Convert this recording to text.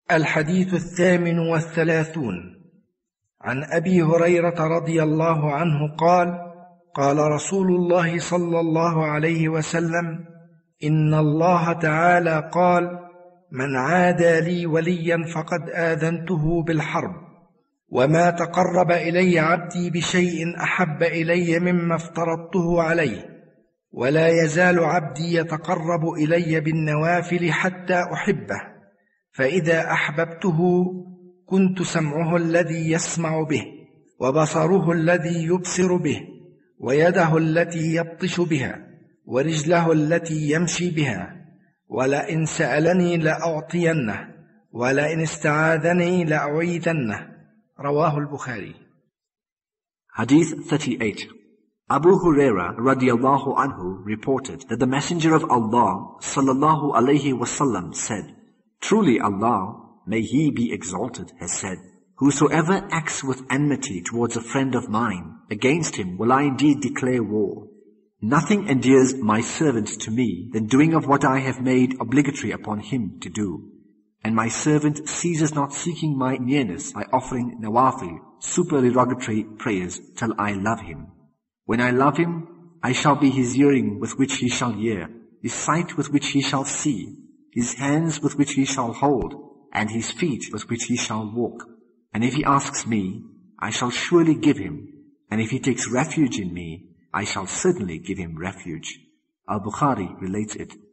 الحديث 38 عن أبي هريرة رضي الله عنه قال: قال رسول الله صلى الله عليه وسلم: إن الله تعالى قال: من عادى لي وليا فقد آذنته بالحرب، وما تقرب إلي عبدي بشيء أحب إلي مما افترضته عليه، ولا يزال عبدي يتقرب إلي بالنوافل حتى أحبه، فإذا أحببته كنت سمعه الذي يسمع به، وبصره الذي يبصر به، ويده التي يبطش بها، ورجله التي يمشي بها، ولئن سألني لأعطينه، ولئن استعاذني لأعيذنه. رواه البخاري. Hadith 38. Abu Huraira radiallahu anhu reported that the Messenger of Allah sallallahu alayhi wasallam said, Truly Allah, may He be exalted, has said, Whosoever acts with enmity towards a friend of mine, against him will I indeed declare war. Nothing endears my servant to me than doing of what I have made obligatory upon him to do. And my servant ceases not seeking my nearness by offering nawafil, supererogatory prayers, till I love him. When I love him, I shall be his hearing with which he shall hear, his sight with which he shall see, his hands with which he shall hold, and his feet with which he shall walk. And if he asks me, I shall surely give him. And if he takes refuge in me, I shall certainly give him refuge. Al-Bukhari relates it.